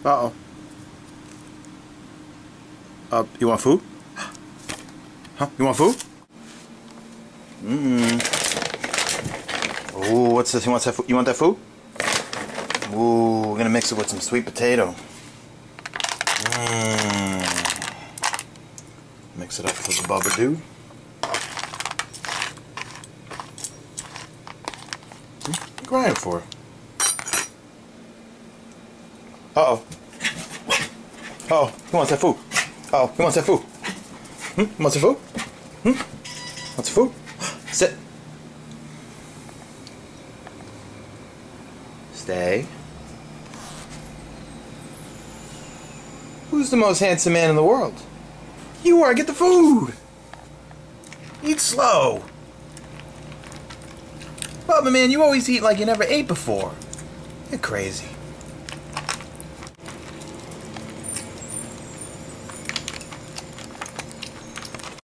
Uh-oh. You want food? Huh? You want food? Ooh, what's this? You want that food? You want that food? Ooh, we're gonna mix it with some sweet potato. Mix it up with the Bubba dude. What are you crying for? Uh-oh. Oh, he wants that food. Oh, he wants that food. He wants the food? Wants the food? Sit. Stay. Who's the most handsome man in the world? You are. Get the food. Eat slow. Bubba, man, you always eat like you never ate before. You're crazy.